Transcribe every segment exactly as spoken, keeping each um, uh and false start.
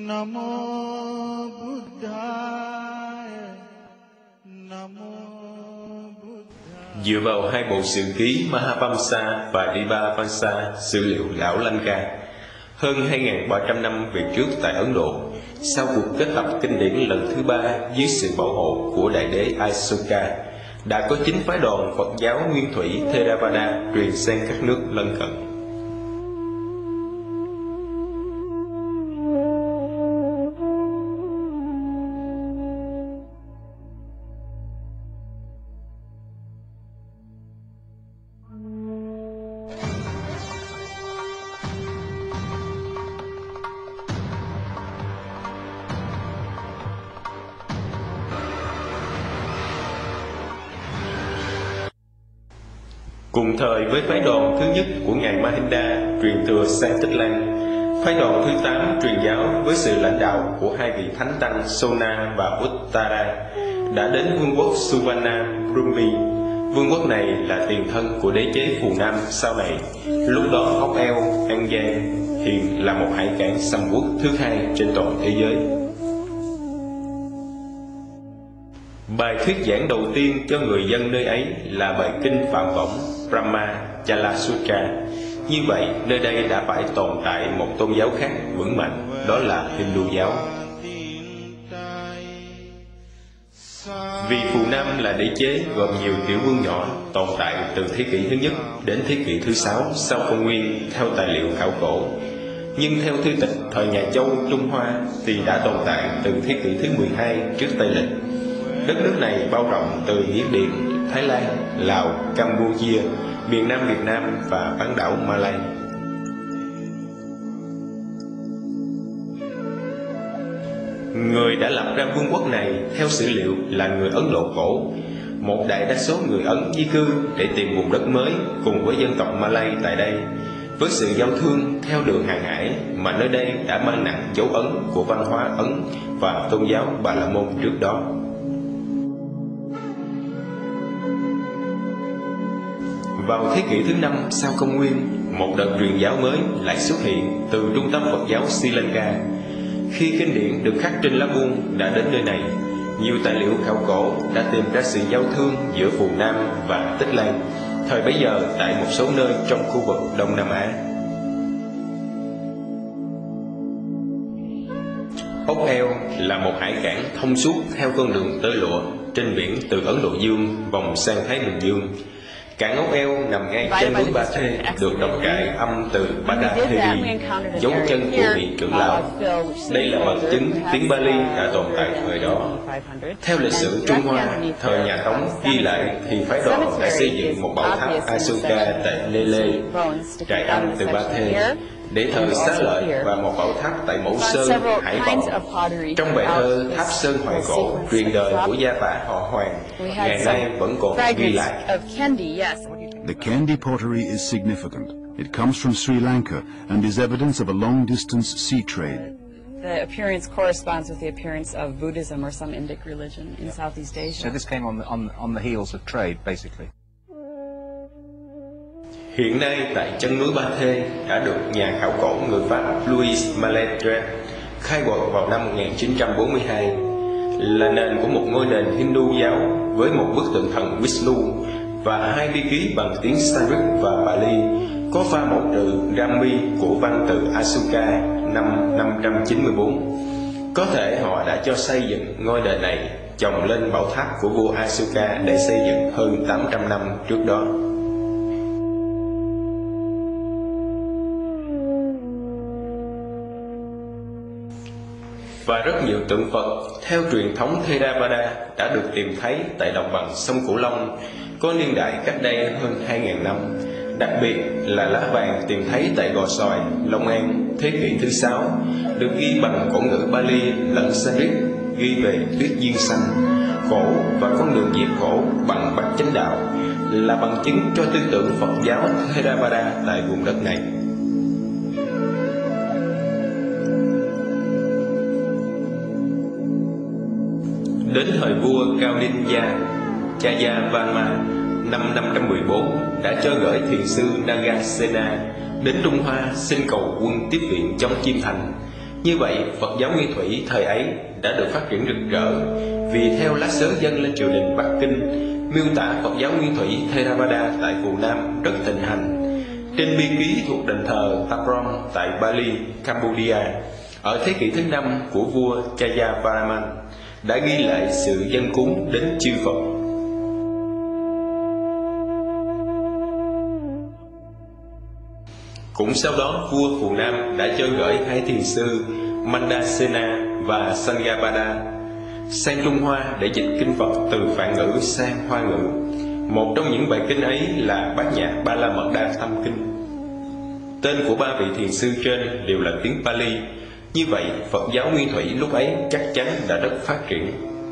Namo Buddhaya, Namo Buddhaya. Dựa vào hai bộ sử ký Mahavamsa và Divavamsa, sử liệu lão Lanka, hơn hai nghìn ba trăm năm về trước tại Ấn Độ, sau cuộc kết hợp kinh điển lần thứ ba dưới sự bảo hộ của đại đế Ashoka, đã có chín phái đoàn Phật giáo nguyên thủy Theravada truyền sang các nước lân cận. Cùng thời với phái đoàn thứ nhất của ngài Mahinda truyền thừa sang Tích Lan, phái đoàn thứ tám truyền giáo với sự lãnh đạo của hai vị thánh tăng Sona và Uttara đã đến vương quốc Suvarna Brahmi. Vương quốc này là tiền thân của đế chế Phù Nam sau này. Lúc đó ốc eo, An Giang hiện là một hải cảng sầm uất thứ hai trên toàn thế giới. Bài thuyết giảng đầu tiên cho người dân nơi ấy là bài kinh Phạm Võng Brahma Chala Sutra. Như vậy, nơi đây đã phải tồn tại một tôn giáo khác vững mạnh, đó là Hindu giáo. Vì Phù Nam là đế chế gồm nhiều tiểu vương nhỏ tồn tại từ thế kỷ thứ nhất đến thế kỷ thứ sáu sau công nguyên theo tài liệu khảo cổ. Nhưng theo thư tịch thời nhà Châu Trung Hoa thì đã tồn tại từ thế kỷ thứ mười hai trước Tây lịch. Đất nước này bao rộng từ Miến Điện, Thái Lan, Lào, Campuchia, miền Nam Việt Nam và bán đảo Malay. Người đã lập ra vương quốc này theo sử liệu là người Ấn Độ cổ. Một đại đa số người Ấn di cư để tìm vùng đất mới cùng với dân tộc Malay tại đây. Với sự giao thương theo đường hàng hải mà nơi đây đã mang nặng dấu ấn của văn hóa Ấn và tôn giáo Bà La Môn trước đó. Vào thế kỷ thứ năm sau công nguyên, một đợt truyền giáo mới lại xuất hiện từ trung tâm Phật giáo Sri Lanka. Khi kinh điển được khắc trên lá buông đã đến nơi này, nhiều tài liệu khảo cổ đã tìm ra sự giao thương giữa Phù Nam và Tích Lan, thời bấy giờ tại một số nơi trong khu vực Đông Nam Á. Ốc Eo là một hải cảng thông suốt theo con đường tơ lụa trên biển từ Ấn Độ Dương vòng sang Thái Bình Dương. Cảng Ốc Eo nằm ngay trên núi Ba Thê, được đọc trải âm từ Pataliputra, dấu chân của vị trưởng lão. Đây là bằng chứng tiếng Bali đã tồn tại thời đó. Theo lịch sử Trung Hoa, thời nhà Tống ghi lại thì phái đoàn đã xây dựng một bảo tháp Ashoka tại Lê Lê, trải âm từ Ba Thê, để thờ Xá Lợi, và một bảo tháp tại Mẫu Sơn, Hải Phòng. Trong bài thơ Tháp Sơn Hoài Cổ truyền đời của gia phả họ Hoàng, ngày nay vẫn còn ghi lại. The candy pottery is significant. It comes from Sri Lanka and is evidence of a long-distance sea trade. The appearance corresponds with the appearance of Buddhism or some Indic religion in Southeast Asia. So this came on the, on, on the heels of trade, basically. Hiện nay tại chân núi Ba Thê đã được nhà khảo cổ người Pháp Louis Malettre khai quật vào năm một nghìn chín trăm bốn mươi hai, là nền của một ngôi đền Hindu giáo với một bức tượng thần Vishnu và hai bi ký bằng tiếng Sanskrit và Pali, có pha mẫu trừ Rami của văn từ Ashoka năm năm trăm chín mươi tư. Có thể họ đã cho xây dựng ngôi đền này chồng lên bảo tháp của vua Ashoka để xây dựng hơn tám trăm năm trước đó. Và rất nhiều tượng Phật theo truyền thống Theravada đã được tìm thấy tại đồng bằng sông Cửu Long, có niên đại cách đây hơn hai nghìn năm. Đặc biệt là lá vàng tìm thấy tại Gò Sòi, Long An, thế kỷ thứ sáu, được ghi bằng cổ ngữ Pali lẫn Sanskrit, ghi về tuyết duyên xanh, khổ và con đường diệt khổ bằng bát chánh đạo, là bằng chứng cho tư tưởng Phật giáo Theravada tại vùng đất này. Đến thời vua Cao Ninh Gia Chayavama năm năm trăm mười bốn đã cho gửi thiền sư Nagasena đến Trung Hoa xin cầu quân tiếp viện chống Chiêm Thành. Như vậy, Phật giáo Nguyên Thủy thời ấy đã được phát triển rực rỡ, vì theo lá sớ dâng lên triều đình Bắc Kinh, miêu tả Phật giáo Nguyên Thủy Theravada tại Phù Nam rất thịnh hành. Trên bia ký thuộc đền thờ Taprom tại Bali, Cambodia, ở thế kỷ thứ năm của vua Jayavarman, đã ghi lại sự dâng cúng đến chư Phật. Cũng sau đó, vua Phù Nam đã cho gửi hai thiền sư Mandasena và Sanghapada sang Trung Hoa để dịch kinh Phật từ Phạn ngữ sang Hoa ngữ. Một trong những bài kinh ấy là Bát Nhã Ba La Mật Đa Tâm Kinh. Tên của ba vị thiền sư trên đều là tiếng Pali. Như vậy, Phật giáo Nguyên Thủy lúc ấy chắc chắn đã rất phát triển.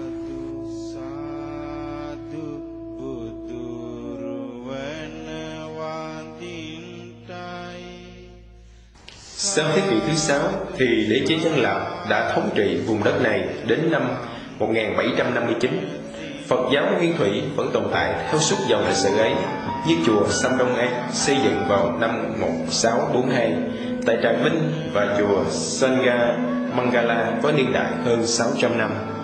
Sau thế kỷ thứ sáu thì đế chế Dân Lạp đã thống trị vùng đất này đến năm một nghìn bảy trăm năm mươi chín. Phật giáo Nguyên Thủy vẫn tồn tại theo suốt dòng lịch sử ấy, như chùa Sam Đông An xây dựng vào năm một nghìn sáu trăm bốn mươi hai tại Trà Vinh và chùa Sangha Mangala có niên đại hơn sáu trăm năm.